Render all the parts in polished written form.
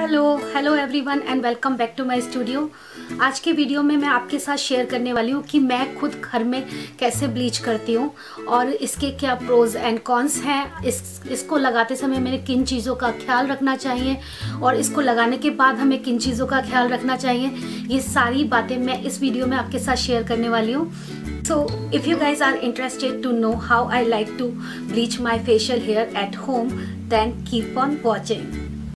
Hello everyone and welcome back to my studio. आज के video में मैं आपके साथ शेयर करने वाली हूँ कि मैं खुद घर में कैसे ब्लीच करती हूँ और इसके क्या प्रोज एंड कॉन्स हैं। इसको लगाते समय हमें किन चीज़ों का ख्याल रखना चाहिए और इसको लगाने के बाद हमें किन चीज़ों का ख्याल रखना चाहिए, ये सारी बातें मैं इस वीडियो में आपके साथ शेयर करने वाली हूँ। So if you guys are interested to know how I like to bleach my facial hair at home, then keep on watching.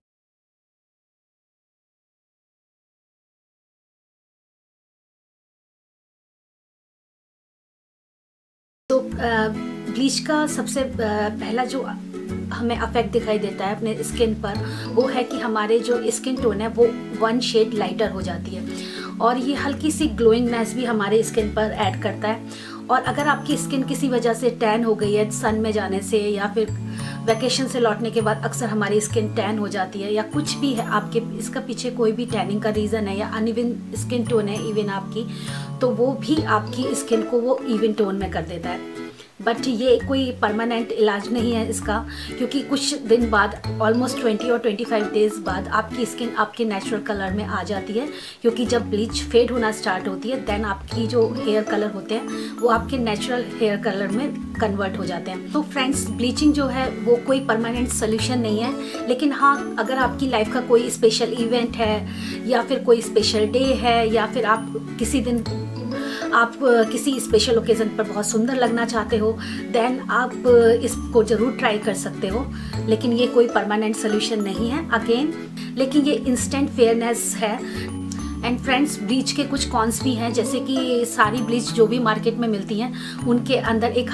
तो ब्लीच का सबसे पहला जो हमें अफेक्ट दिखाई देता है अपने स्किन पर वो है कि हमारे जो स्किन टोन है वो वन शेड लाइटर हो जाती है और ये हल्की सी ग्लोइंगनेस भी हमारे स्किन पर ऐड करता है। और अगर आपकी स्किन किसी वजह से टैन हो गई है सन में जाने से या फिर वैकेशन से लौटने के बाद अक्सर हमारी स्किन टैन हो जाती है या कुछ भी है आपके इसका पीछे कोई भी टैनिंग का रीज़न है या अनइवन स्किन टोन है इवन आपकी, तो वो भी आपकी स्किन को वो इवन टोन में कर देता है। बट ये कोई परमानेंट इलाज नहीं है इसका, क्योंकि कुछ दिन बाद ऑलमोस्ट 20 और 25 डेज बाद आपकी स्किन आपके नेचुरल कलर में आ जाती है, क्योंकि जब ब्लीच फेड होना स्टार्ट होती है देन आपकी जो हेयर कलर होते हैं वो आपके नेचुरल हेयर कलर में कन्वर्ट हो जाते हैं। तो फ्रेंड्स, ब्लीचिंग जो है वो कोई परमानेंट सोल्यूशन नहीं है, लेकिन हाँ, अगर आपकी लाइफ का कोई स्पेशल इवेंट है या फिर कोई स्पेशल डे है या फिर आप किसी दिन आप किसी स्पेशल ओकेज़न पर बहुत सुंदर लगना चाहते हो देन आप इसको ज़रूर ट्राई कर सकते हो, लेकिन ये कोई परमानेंट सोल्यूशन नहीं है अगेन, लेकिन ये इंस्टेंट फेयरनेस है। एंड फ्रेंड्स, ब्लीच के कुछ कॉन्स भी हैं, जैसे कि सारी ब्लीच जो भी मार्केट में मिलती हैं उनके अंदर एक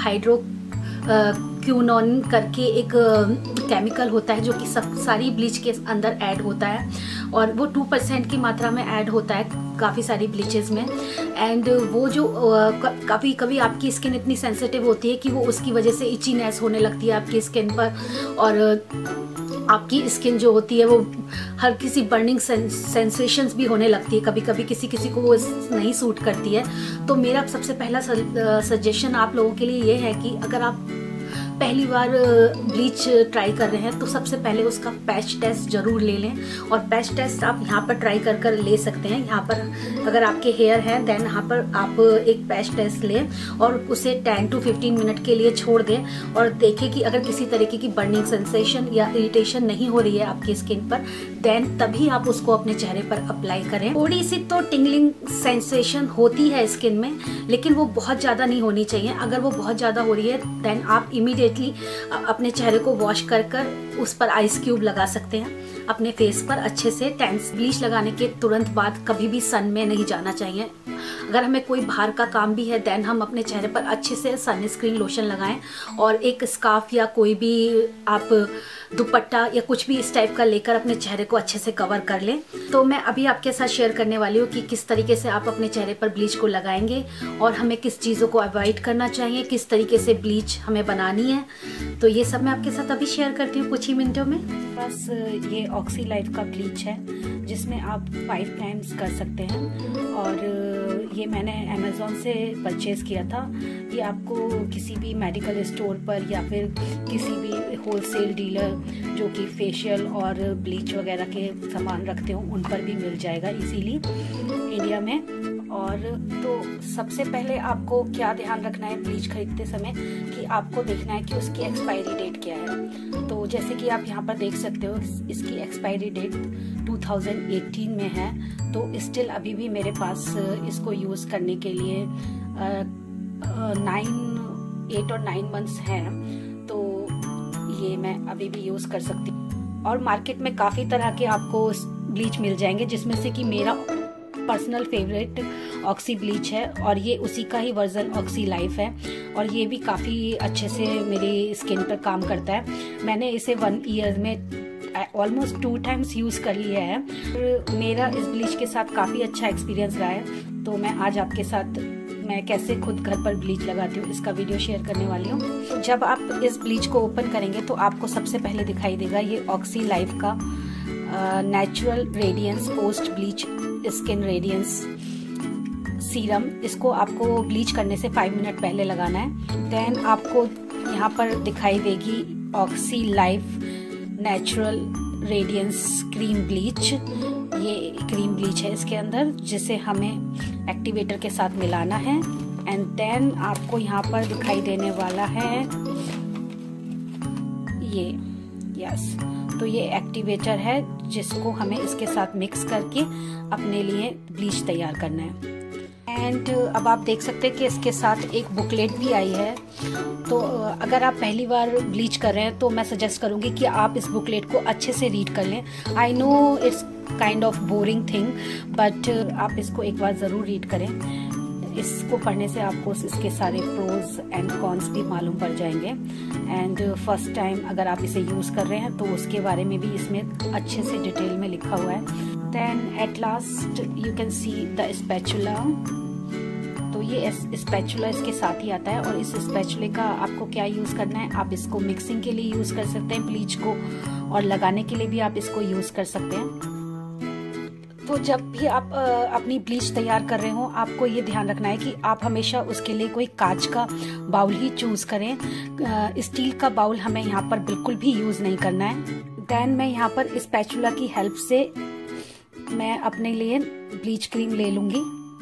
हाइड्रोक्विनोन करके एक केमिकल होता है जो कि सब सारी ब्लीच के अंदर ऐड होता है और वो 2% की मात्रा में ऐड होता है काफ़ी सारी ब्लीचेस में। एंड वो जो कभी कभी आपकी स्किन इतनी सेंसिटिव होती है कि वो उसकी वजह से इचीनेस होने लगती है आपकी स्किन पर और आपकी स्किन जो होती है वो हर किसी बर्निंग सेंसेशंस भी होने लगती है, कभी कभी किसी किसी को वो नहीं सूट करती है। तो मेरा सबसे पहला सजेशन आप लोगों के लिए ये है कि अगर आप पहली बार ब्लीच ट्राई कर रहे हैं तो सबसे पहले उसका पैच टेस्ट ज़रूर ले लें और पैच टेस्ट आप यहाँ पर ट्राई कर ले सकते हैं। यहाँ पर अगर आपके हेयर हैं देन यहाँ पर आप एक पैच टेस्ट लें और उसे 10 to 15 मिनट के लिए छोड़ दें और देखें कि अगर किसी तरीके की बर्निंग सेंसेशन या इरिटेशन नहीं हो रही है आपकी स्किन पर देन तभी आप उसको अपने चेहरे पर अप्लाई करें। थोड़ी सी तो टिंगलिंग सेंसेशन होती है स्किन में, लेकिन वो बहुत ज़्यादा नहीं होनी चाहिए। अगर वो बहुत ज़्यादा हो रही है देन आप इमीडिएटली अपने चेहरे को वॉश कर उस पर आइस क्यूब लगा सकते हैं अपने फेस पर अच्छे से। ब्लीच लगाने के तुरंत बाद कभी भी सन में नहीं जाना चाहिए। अगर हमें कोई बाहर का काम भी है देन हम अपने चेहरे पर अच्छे से सनस्क्रीन लोशन लगाएं और एक स्कार्फ या कोई भी आप दुपट्टा या कुछ भी इस टाइप का लेकर अपने चेहरे को अच्छे से कवर कर लें। तो मैं अभी आपके साथ शेयर करने वाली हूँ कि किस तरीके से आप अपने चेहरे पर ब्लीच को लगाएंगे और हमें किस चीज़ों को अवॉइड करना चाहिए, किस तरीके से ब्लीच हमें बनानी है। तो ये सब मैं आपके साथ अभी शेयर करती हूँ कुछ ही मिनटों में। बस ये ऑक्सी लाइफ का ब्लीच है जिसमें आप 5 टाइम्स कर सकते हैं और ये मैंने अमेज़ॉन से परचेज़ किया था। ये आपको किसी भी मेडिकल स्टोर पर या फिर किसी भी होलसेल डीलर जो कि फेशियल और ब्लीच वगैरह के सामान रखते हो उन पर भी मिल जाएगा इजीली इंडिया में। और तो सबसे पहले आपको क्या ध्यान रखना है ब्लीच खरीदते समय कि आपको देखना है कि उसकी एक्सपायरी डेट क्या है। तो जैसे कि आप यहाँ पर देख सकते हो इसकी एक्सपायरी डेट 2018 में है, तो स्टिल अभी भी मेरे पास इसको यूज़ करने के लिए 8 और 9 मंथ्स हैं, तो ये मैं अभी भी यूज़ कर सकती हूँ। और मार्केट में काफ़ी तरह के आपको ब्लीच मिल जाएंगे जिसमें से कि मेरा पर्सनल फेवरेट ऑक्सी ब्लीच है और ये उसी का ही वर्जन ऑक्सी लाइफ है और ये भी काफ़ी अच्छे से मेरी स्किन पर काम करता है। मैंने इसे 1 ईयर में ऑलमोस्ट 2 टाइम्स यूज़ कर लिया है। मेरा इस ब्लीच के साथ काफ़ी अच्छा एक्सपीरियंस रहा है, तो मैं आज आपके साथ मैं कैसे खुद घर पर ब्लीच लगाती हूँ इसका वीडियो शेयर करने वाली हूँ। जब आप इस ब्लीच को ओपन करेंगे तो आपको सबसे पहले दिखाई देगा ये ऑक्सी लाइफ का natural radiance post bleach skin radiance serum. इसको आपको ब्लीच करने से 5 मिनट पहले लगाना है। देन आपको यहाँ पर दिखाई देगी Oxy Life natural radiance cream bleach. ये क्रीम ब्लीच है इसके अंदर, जिसे हमें एक्टिवेटर के साथ मिलाना है। एंड देन आपको यहाँ पर दिखाई देने वाला है ये, यस, तो ये एक्टिवेटर है जिसको हमें इसके साथ मिक्स करके अपने लिए ब्लीच तैयार करना है। एंड अब आप देख सकते हैं कि इसके साथ एक बुकलेट भी आई है। तो अगर आप पहली बार ब्लीच कर रहे हैं तो मैं सजेस्ट करूंगी कि आप इस बुकलेट को अच्छे से रीड कर लें। I know it's kind of boring thing, but आप इसको एक बार ज़रूर रीड करें। इसको पढ़ने से आपको इसके सारे प्रोज एंड कॉन्स भी मालूम पड़ जाएंगे। एंड फर्स्ट टाइम अगर आप इसे यूज़ कर रहे हैं तो उसके बारे में भी इसमें अच्छे से डिटेल में लिखा हुआ है। Then at last you can see the spatula. तो ये स्पैचुला इसके साथ ही आता है, और इस स्पैचुले का आपको क्या यूज़ करना है, आप इसको मिक्सिंग के लिए यूज़ कर सकते हैं ब्लीच को, और लगाने के लिए भी आप इसको यूज़ कर सकते हैं। तो जब भी आप अपनी ब्लीच तैयार कर रहे हो, आपको ये ध्यान रखना है कि आप हमेशा उसके लिए कोई कांच का बाउल ही चूज़ करें। स्टील का बाउल हमें यहाँ पर बिल्कुल भी यूज़ नहीं करना है। देन मैं यहाँ पर स्पैचुला की हेल्प से मैं अपने लिए ब्लीच क्रीम ले लूँगी।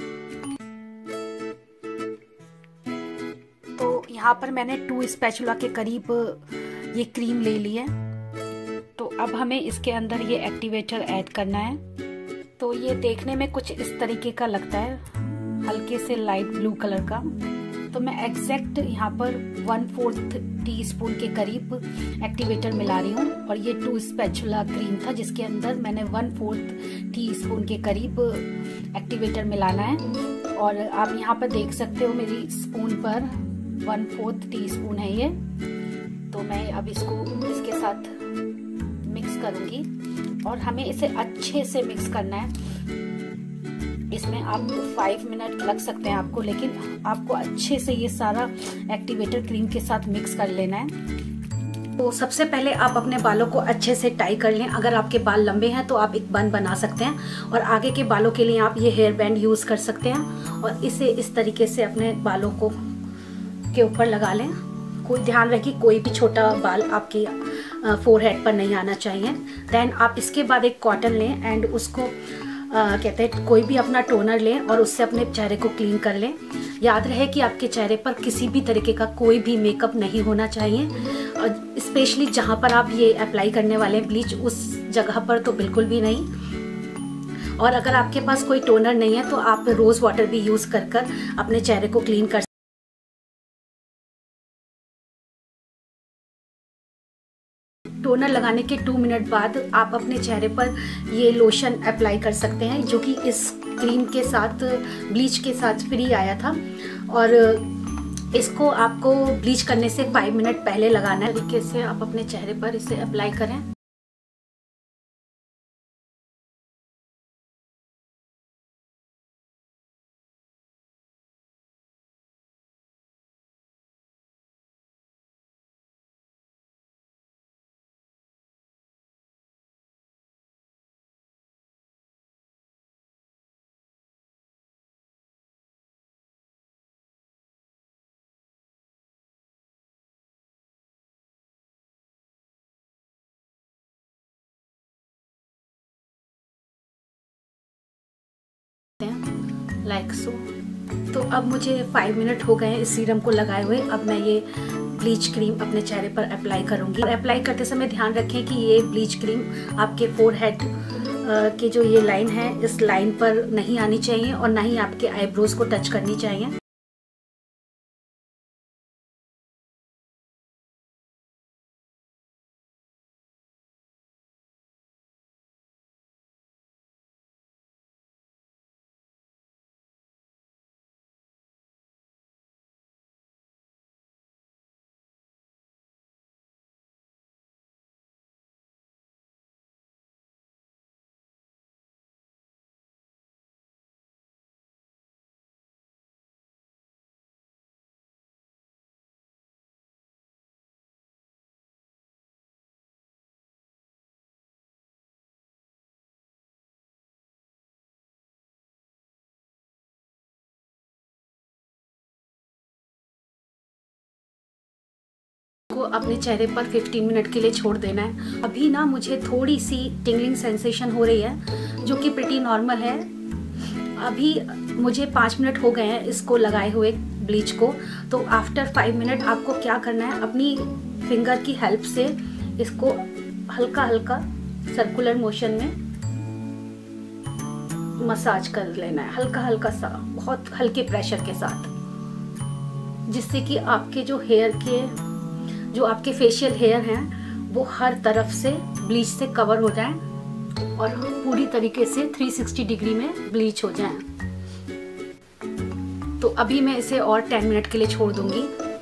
तो यहाँ पर मैंने 2 स्पैचुला के करीब ये क्रीम ले ली है। तो अब हमें इसके अंदर ये एक्टिवेटर ऐड करना है। तो ये देखने में कुछ इस तरीके का लगता है, हल्के से लाइट ब्लू कलर का। तो मैं एग्जैक्ट यहाँ पर 1/4 टीस्पून के करीब एक्टिवेटर मिला रही हूँ, और ये 2 स्पैचुला क्रीम था जिसके अंदर मैंने 1/4 टीस्पून के करीब एक्टिवेटर मिलाना है। और आप यहाँ पर देख सकते हो मेरी स्पून पर 1/4 टीस्पून है ये। तो मैं अब इसको इसके साथ मिक्स करूंगी, और हमें इसे अच्छे से मिक्स करना है। इसमें आप 5 मिनट लग सकते हैं आपको, लेकिन आपको अच्छे से ये सारा एक्टिवेटर क्रीम के साथ मिक्स कर लेना है। तो सबसे पहले आप अपने बालों को अच्छे से टाई कर लें। अगर आपके बाल लंबे हैं तो आप एक बन बना सकते हैं, और आगे के बालों के लिए आप ये हेयर बैंड यूज़ कर सकते हैं, और इसे इस तरीके से अपने बालों को के ऊपर लगा लें। कोई ध्यान रखिए कोई भी छोटा बाल आपके फोरहेड पर नहीं आना चाहिए। देन आप इसके बाद एक कॉटन लें एंड उसको कहते हैं कोई भी अपना टोनर लें और उससे अपने चेहरे को क्लीन कर लें। याद रहे कि आपके चेहरे पर किसी भी तरीके का कोई भी मेकअप नहीं होना चाहिए, और स्पेशली जहाँ पर आप ये अप्लाई करने वाले हैं ब्लीच, उस जगह पर तो बिल्कुल भी नहीं। और अगर आपके पास कोई टोनर नहीं है तो आप रोज़ वाटर भी यूज़ कर अपने चेहरे को क्लीन कर। टोनर लगाने के 2 मिनट बाद आप अपने चेहरे पर ये लोशन अप्लाई कर सकते हैं, जो कि इस क्रीम के साथ ब्लीच के साथ फ्री आया था। और इसको आपको ब्लीच करने से 5 मिनट पहले लगाना है। तरीके से आप अपने चेहरे पर इसे अप्लाई करें। Like so. तो अब मुझे 5 मिनट हो गए हैं इस सीरम को लगाए हुए। अब मैं ये ब्लीच क्रीम अपने चेहरे पर अप्लाई करूंगी। और अप्लाई करते समय ध्यान रखें कि ये ब्लीच क्रीम आपके फोरहेड के जो ये लाइन है इस लाइन पर नहीं आनी चाहिए, और ना ही आपके आईब्रोज को टच करनी चाहिए। अपने चेहरे पर 15 मिनट के लिए छोड़ देना है। अभी ना मुझे थोड़ी सी टिंगलिंग सेंसेशन हो रही है जो कि प्रिटी नॉर्मल है। अभी मुझे 5 मिनट हो गए हैं इसको लगाए हुए ब्लीच को। तो आफ्टर 5 मिनट आपको क्या करना है, अपनी फिंगर की हेल्प से इसको हल्का हल्का सर्कुलर मोशन में मसाज कर लेना है, हल्का हल्का सा, बहुत हल्के प्रेशर के साथ, जिससे कि आपके जो हेयर के जो आपके फेशियल हेयर हैं वो हर तरफ से ब्लीच से कवर हो जाएं और पूरी तरीके से 360 डिग्री में ब्लीच हो जाएं। तो अभी मैं इसे और 10 मिनट के लिए छोड़ दूंगी।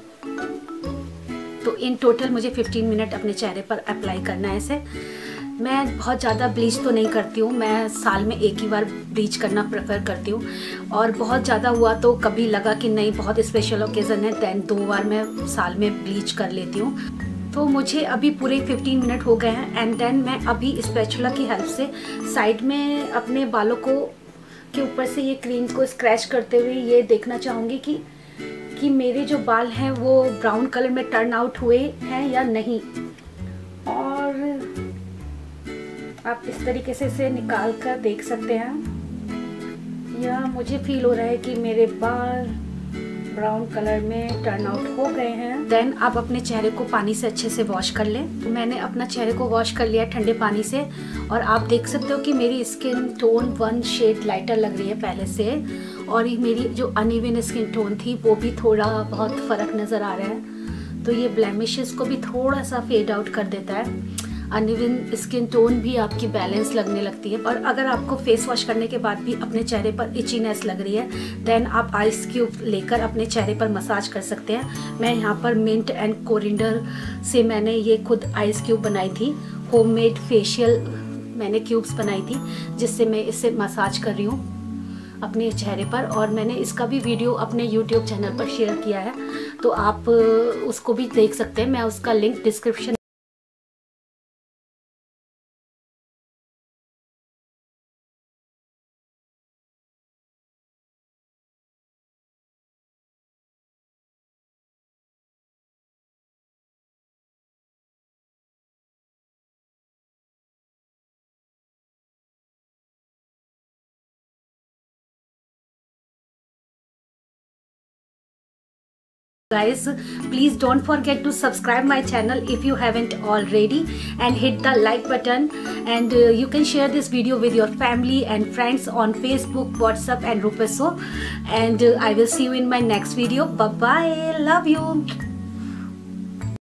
तो इन टोटल मुझे 15 मिनट अपने चेहरे पर अप्लाई करना है इसे। मैं बहुत ज़्यादा ब्लीच तो नहीं करती हूँ, मैं साल में एक ही बार ब्लीच करना प्रेफर करती हूँ, और बहुत ज़्यादा हुआ तो कभी लगा कि नहीं बहुत स्पेशल ओकेज़न है दैन 2 बार मैं साल में ब्लीच कर लेती हूँ। तो मुझे अभी पूरे 15 मिनट हो गए हैं एंड देन मैं अभी स्पैचुला की हेल्प से साइड में अपने बालों को के ऊपर से ये क्रीम को स्क्रैच करते हुए ये देखना चाहूँगी कि मेरे जो बाल हैं वो ब्राउन कलर में टर्न आउट हुए हैं या नहीं। और आप इस तरीके से इसे निकाल कर देख सकते हैं। या मुझे फील हो रहा है कि मेरे बाल ब्राउन कलर में टर्न आउट हो गए हैं। देन आप अपने चेहरे को पानी से अच्छे से वॉश कर लें। तो मैंने अपना चेहरे को वॉश कर लिया ठंडे पानी से और आप देख सकते हो कि मेरी स्किन टोन 1 शेड लाइटर लग रही है पहले से, और मेरी जो अनइवन स्किन टोन थी वो भी थोड़ा बहुत फ़र्क नज़र आ रहा है। तो ये ब्लेमिशेस को भी थोड़ा सा फेड आउट कर देता है। अनइवन स्किन टोन भी आपकी बैलेंस लगने लगती है। और अगर आपको फेस वॉश करने के बाद भी अपने चेहरे पर इचीनेस लग रही है देन आप आइस क्यूब लेकर अपने चेहरे पर मसाज कर सकते हैं। मैं यहाँ पर मिंट एंड कोरिएंडर से मैंने ये खुद आइस क्यूब बनाई थी, होममेड फेशियल मैंने क्यूब्स बनाई थी जिससे मैं इसे मसाज कर रही हूँ अपने चेहरे पर। और मैंने इसका भी वीडियो अपने YouTube चैनल पर शेयर किया है, तो आप उसको भी देख सकते हैं। मैं उसका link description Guys, please don't forget to subscribe my channel if you haven't already and hit the like button, and you can share this video with your family and friends on Facebook, WhatsApp and Rupeso, and I will see you in my next video. Bye bye, love you.